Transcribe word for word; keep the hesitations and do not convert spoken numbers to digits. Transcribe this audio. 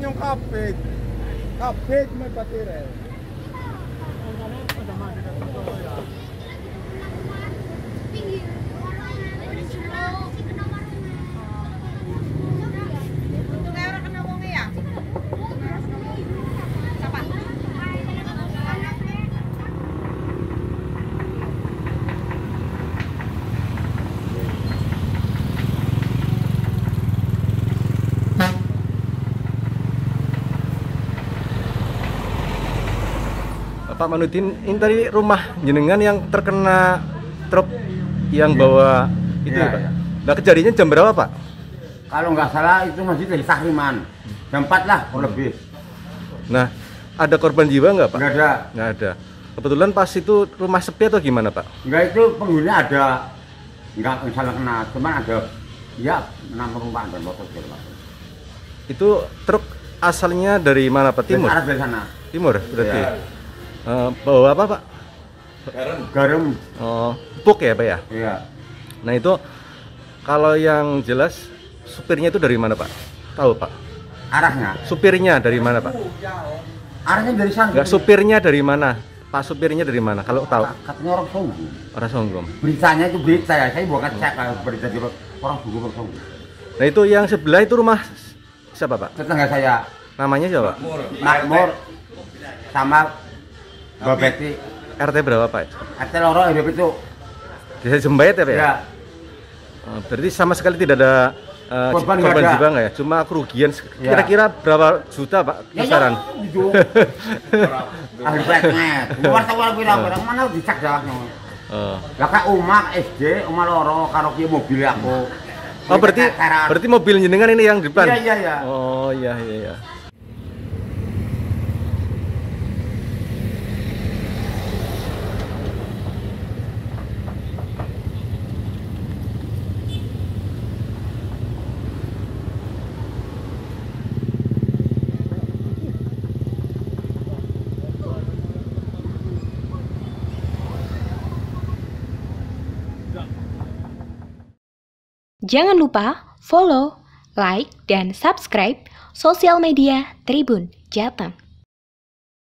nyong kabeh. Kabeh cuma batire. Pak Manudin, ini tadi rumah jenengan yang terkena truk yang bawa itu ya, ya, Pak? ya. Nah, kejadiannya jam berapa, Pak? Kalau nggak salah itu masih dari Sahriman, jam empat lah kurang lebih. Nah, ada korban jiwa nggak, Pak? Nggak ada. Nggak ada. Kebetulan pas itu rumah sepi atau gimana, Pak? Nggak, itu penghuni ada, nggak salah kena, cuman ada ya enam penumpang dan motor segala macam. Itu truk asalnya dari mana, Pak? Timur? Dari arah dari sana. Timur berarti. Ya. Uh, bawa apa, Pak? Garam. Garam. Oh, pupuk ya, Pak ya? Iya. Nah, itu kalau yang jelas supirnya itu dari mana, Pak? Tahu, Pak? Arahnya? Supirnya dari mana, Pak? Arahnya dari sana. Enggak, supirnya dari mana? Pak supirnya dari mana? Kalau tahu? Katanya orang Songgo. Orang Songgom. Beritanya itu berita ya, saya bukan cek kalau berita di orang Songgo orang Songgo. Nah, itu yang sebelah itu rumah siapa, Pak? Tetangga saya. Namanya siapa? Makmur sama Mbak Betty. R T berapa, Pak? R T loro hidup itu. Desa Jembayat ya, Pak? Ya. Oh, berarti sama sekali tidak ada uh, Korban korban nggak ada. jiwa nggak ya? Cuma kerugian Ya. kira-kira berapa juta, Pak? Ya, Kisaran? ya, gitu. Ahli petnet. Wartawan bilang-bilang mana dicek jawabnya. Oh. Lah kak Uma S D, Uma loro karo ki mobil aku. Oh, berarti berarti mobil jenengan ini yang di depan? Iya, iya, iya. Oh, iya, iya, iya. Jangan lupa follow, like, dan subscribe sosial media Tribun Jateng.